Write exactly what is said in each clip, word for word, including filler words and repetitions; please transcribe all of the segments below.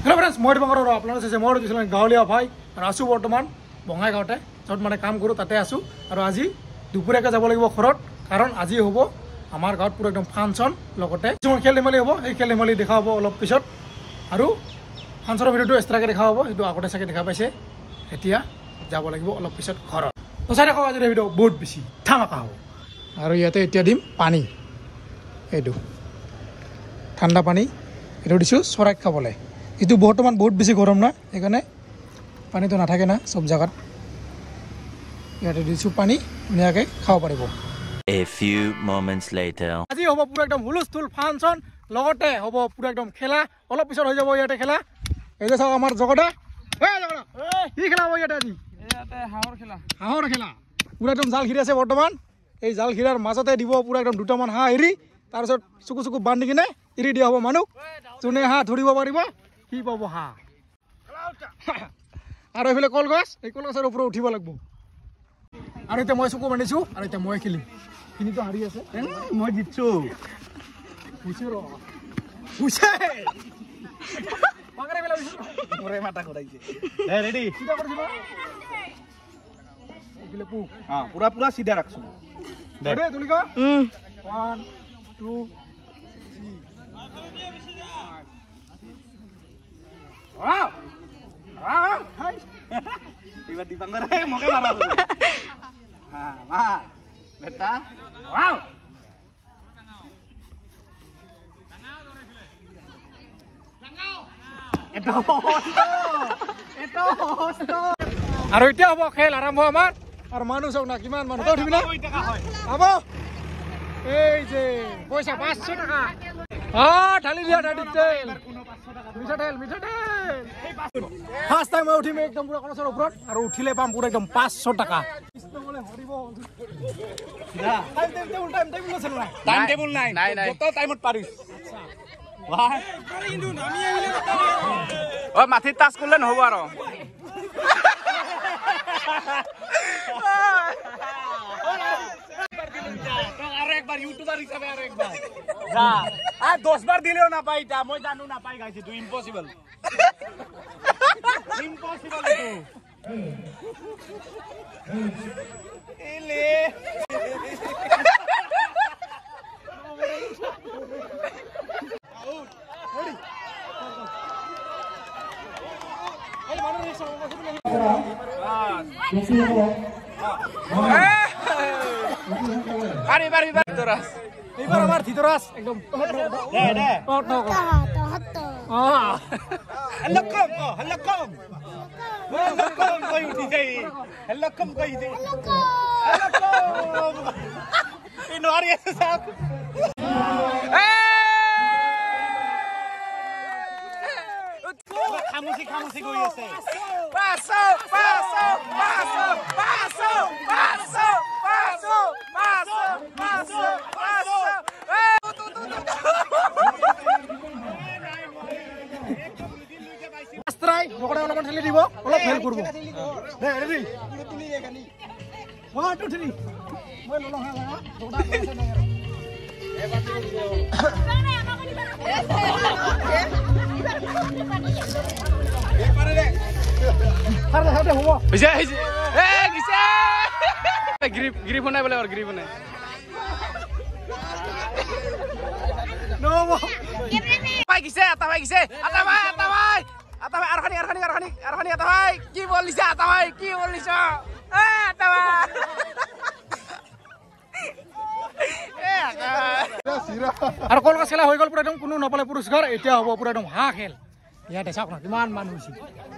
Hello friends मैं बंगार अपना मैं गाँवलिया भाई और आसो बर्तमान बंगाईगाँवते जत मैं काम करूँ ताते आसो और आज दुपरियाके যাব লাগিব ঘৰত कारण आज हम आमार गाँव पूरा एकदम फांशन लगते खेल धेमाली हम ये खेल धेमाली देखा हम अलग पिछत और फांशनर भिडिओ एक्सट्राके देखा हम ये आगते चागे देखा पासे एतिया যাব লাগিব अलग पिछत घर तो चाই देखो आज भिडिओ बहुत बेसि धामाका हम और इते एतिया दिम पानी ये ठंडा पानी ये दिशो चराइक खाबले ये बर्तमान बहुत बेसि गरम ना সেইকাৰণে पानी तो नाथाके ना सब जगह इते दिशो पानी धुनियाके खाब पारिब A few moments later আজি হব পুরা একদম হুলস্থুল ফাংশন লগতে হব পুরা একদম খেলা অলপ পিছত হৈ যাব ইয়াতে খেলা এই যে সব আমার জগদা এ জগদা কি খেলা হ'ব ইয়াতে আজি ইয়াতে হাঁহৰ খেলা হাঁহৰ খেলা পুরা একদম জাল ঘিৰি আছে বৰ্তমান এই জাল ঘিৰাৰ মাজতে দিব পুরা একদম দুটামান হাঁহ এৰি তাৰ পিছত চুকু চুকু বান্ধি কিনে এৰি দিয়া হ'ব মানুহ যোনে হাঁহ ধৰিব পাৰিব কি পাব হাঁহ আৰু এইফালে কলগছ এই কলগছৰ ওপৰত উঠিব লাগিব আৰু এতিয়া মই চকু বান্ধিছো আৰু এতিয়া মই খেলিম কিনি তো হাৰি আছে মই জিতছো পুছে ৰ পুছে পাগৰে বেলা মৰে মাথা ঘৰাইছে এ ৰেডি সিধা কৰি দিবা এগিলে পু हां पूरा पूरा सीधा रखছো রেডি তুলিকা হুম one two three वाह वाह हाय इबा दीपंकर है मोके मारा हां वाह बेटा वाह এটো এটো হস্ত আৰু এতিয়া হ'ব খেল আৰম্ভ আমাৰ আৰু মানুহ চাও না কিমান মানুহ উঠিবি না হ'ব এই যে পইচা পাঁচশ টাকা আ ঢালি দিয়া ঢালি তেল মিঠা তেল মিঠা তেল ফার্স্ট টাইম মই উঠিম একদম পুরা কলসৰ ওপৰত আৰু উঠিলে পাম পুৰা একদম পাঁচশ টাকা কৃষ্ণলে হৰিব না টাইম টেবুল টাইম টেবুল আছে না টাইম টেবুল নাই নাই যত টাইমত পারিস আচ্ছা ভাই কিন্তু নামি আহিলে ও মাথি টাচ করলে নহব আৰু আর একবার ইউটিউবার হিসাবে আর একবার যা আর দশ বার দিলেও না পাই তা মই জানো না পাই গাইছি তুই ইম্পসিবল ইম্পসিবল তো এলে আউট রেডি এই মানুষ রিকশা বাড়ি বাড়ি বাড়ি তোরাস এইবার আমার থিতরাস একদম দে দে টট টট আ হলকম হলকম হলকম কই উঠি যাই হলকম কই যাই হলকম এই নরি আছে সব এ খামুসি খামুসি কই আছে পাসো পাসো পাসো পাসো পাসো paso, paso, paso, paso. Astray, jokore olapan theli dibo, olap fail korbo. De, ready? one two three. Moi lolo ha la, jokda kase na yaro. E batu dibo. E pare de. Har har de hobo. Bisa, bisa. Eh, bisa. Grip grip होना बोले और grip होना no भाई किसे आता भाई किसे आता भाई आता भाई आता भाई अरखानी अरखानी अरखानी अरखानी आता भाई की बोल लिसा आता भाई की बोल लिसा ए आता भाई ए आता और कल का खेला হৈ গল পুরা একদম কোনো নপালে পুরস্কার এতিয়া হ'ব পুরা একদম হা খেল ইয়াতে চাওক না কিমান মানুহ আছে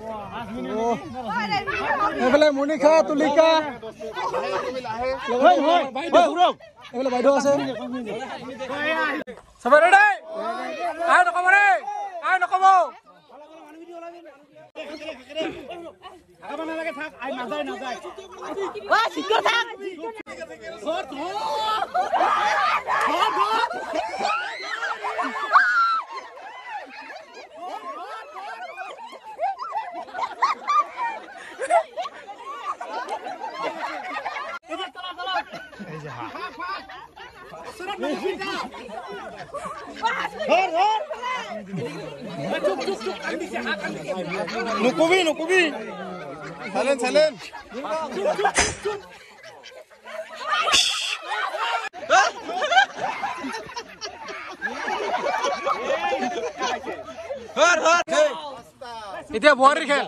এফালে মনিকা তুলিকা হয় হয় বাইদেউ হুৰক এফালে বাইদেউ আছে সবাই ৰেডি আই নকব ৰে আই নকব আগা বানা লাগে থাক আই নাযায় নাযায় ও সিকিউৰ থাক ধৰ ধৰ ধৰ ধর ধর নকবি নকবি চালেন চালেন এতিয়া বোৱাৰী খেল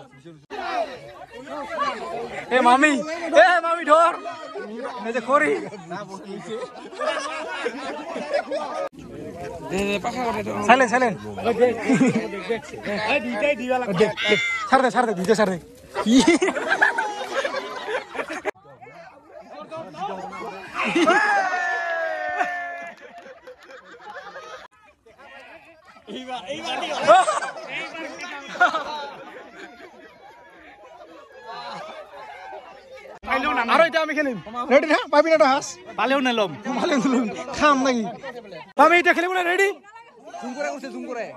এ মামি এ মামি ধৰ নিজে খৰি চাইলেন চাইলেন ছাড় দে ছাড় দে দুইটা ছাড় দে আৰু এতিয়া আমি খেলিম ৰেডি না পাবি না হাস পালেও নেলম পালেও নেলম খাম নাকি আমি এতিয়া খেলিব না ৰেডি জুম করে উঠে জুম করে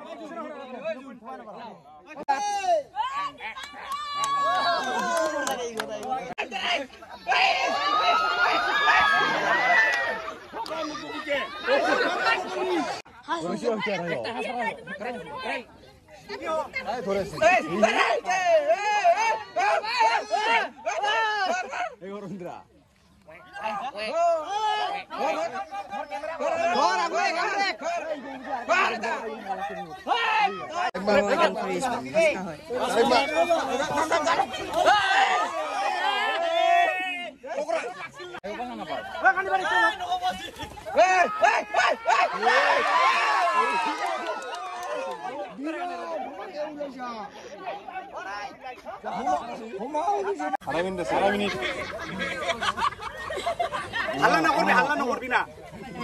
হাল্লা না করবি হাল্লা না করবি না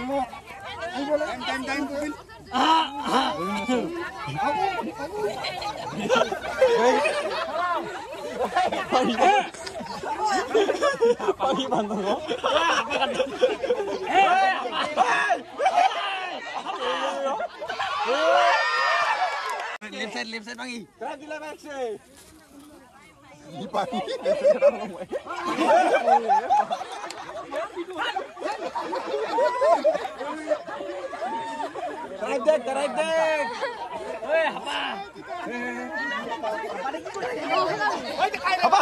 টাইম টাইম করবি পানি বন্ধ लेफ्ट साइड लेफ्ट साइड मांगी करा दिला बैक से ये पानी कराइट देख कराइट देख ओए हपा हपा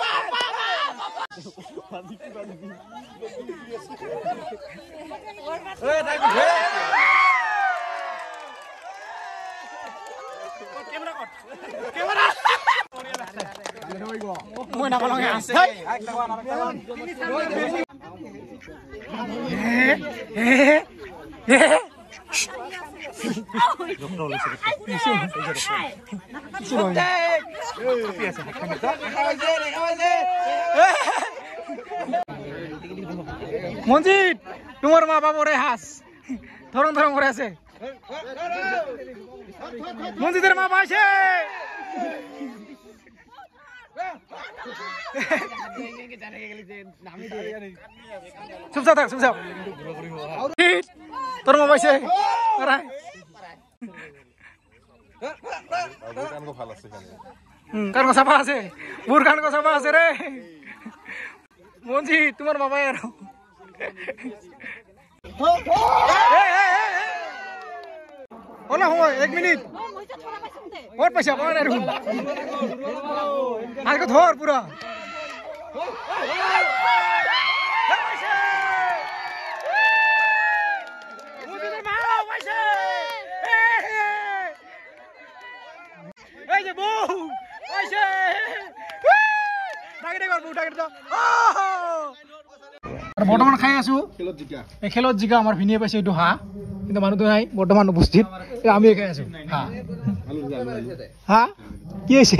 ओए टाइम कैमरा कट कैमरा মই না কলং আছে এক টাকা না মঞ্জিত তোমার মা বাবরে হাস ধরন ধরন করে আছে মঞ্জিতের মা পাশে চুপচাপ থাক চুপচাপ তোর মা পাইছে কান চাপা আছে বুর কান চাপা আছে রে মঞ্জি তোমার বাবাই আর না সময় এক মিনিট কত পয়সা পাওয়া নাই দেখুন আজকে ধর পুরা এই যে বউ পয়সা বৰ্তমান খাই আছো এই খেলত জিকা আমাৰ ভিনিয়ে পাইছে এইটো হাঁহ কিন্তু মানুহটো নাই বৰ্তমান উপস্থিত আমি খাই আছো হাঁহ কি হৈছে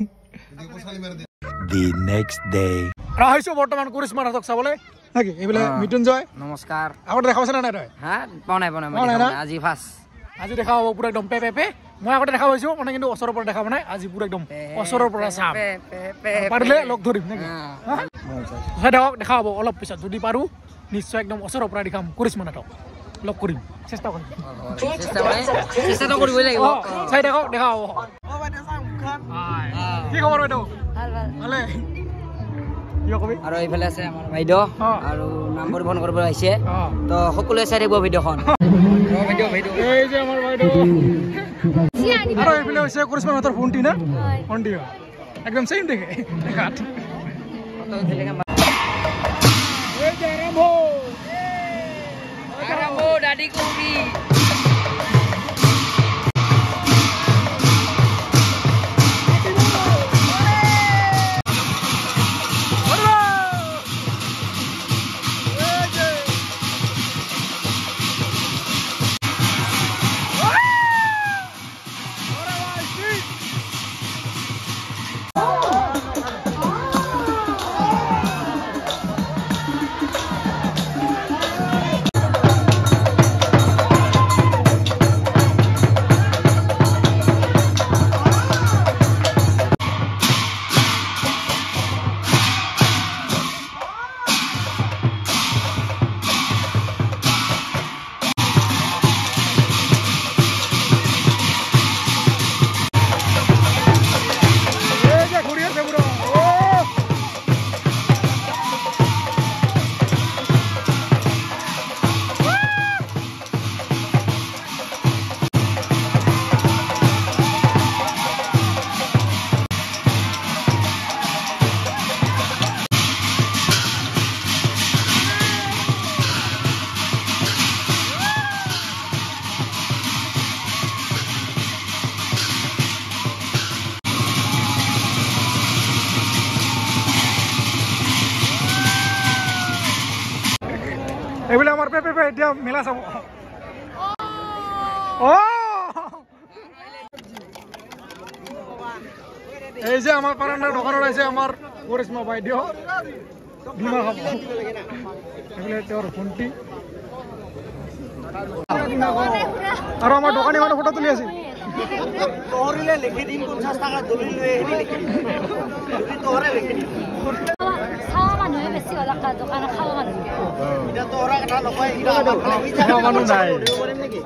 The next day. আহিছো বৰ্তমান কৰিশ্মা নাটক চাবলৈ নাকি এইবিলাক মৃত্যুঞ্জয় নমস্কাৰ আগতে দেখা পাইছে নাই তই হা পোৱা নাই পোৱা নাই আজি ফাৰ্ষ্ট আজি দেখা হ'ব পুৰা একদম পে পে পে মই আগতে দেখা পাইছো মানে কিন্তু ওচৰৰ পৰা দেখা পোৱা নাই আজি পুৰা একদম ওচৰৰ পৰা চাম পাৰিলে লগ ধৰিম নেকি দেখক দেখা হ'ব অলপ পিছত যদি পাৰো নিশ্চয় একদম ওচৰৰ পৰা দেখাম কৰিশ্মা নাটক লগ কৰিম চেষ্টা কৰিম চেষ্টা কৰিবই লাগিব চাই দেখক দেখা হ'ব কি খবৰ বাইদেউ ভালে আৰু এইফালে আছে আমাৰ বাইদেউ আৰু নাম্বাৰ ফোন কৰিব আহিছে তো সকলোৱে চাই থাকিব ভিডিঅ'খন এই যে আমাৰ বাইদেউ আৰু এইফালে হৈছে কৰিশ্মা মেহতাৰ ভণ্টি না ভণ্টি একদম চেম দেখে দেখাত দাদি কবি এইবোলে আমাৰ পে পে এতিয়া মেলা চাব অ এই যে আমাৰ পাৰাণ্ডাৰ দোকানত আছে আমাৰ কৰিশ্মা বাইদেউ ডিমা খাব এইবোলে তেওঁৰ ভণ্টি আৰু আমাৰ দোকানী মানুহ ফটো তুলি আছে তোহরিলে লিখে দিন পঞ্চাশ টাকা দলিল লয়ে এনে লিখে দিন তোহরে লিখে দিন খাওয়া মানুহে বেছি হল দোকান খাওয়া মানুহ এটা তোহরা কথা নকয় এটা আমার খালি খাওয়া মানুহ নাই নেকি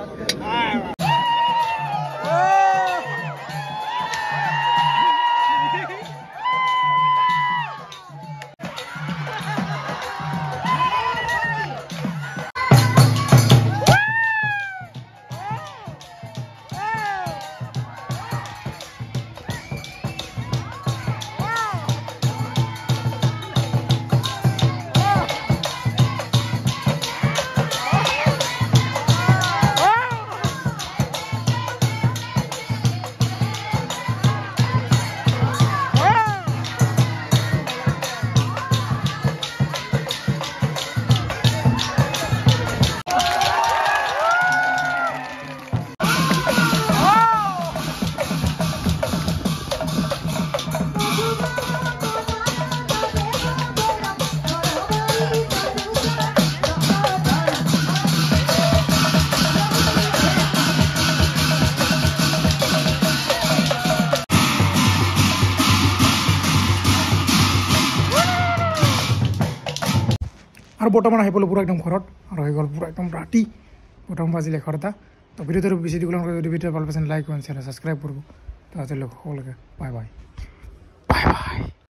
আৰু বৰ্তমান আহি পালোঁ পুৰা একদম ঘৰত আৰু হৈ গ'ল পুৰা একদম ৰাতি বৰ্তমান বাজিলে এঘাৰটা তো ভিডিঅ'টো বেছি দীঘল নকৰি যদি ভিডিঅ' ভাল পাইছে লাইক কমেণ্ট শ্বেয়াৰ ছাবস্ক্ৰাইব কৰিব তো আজিলৈ সকলোকে বাই বাই বাই বাই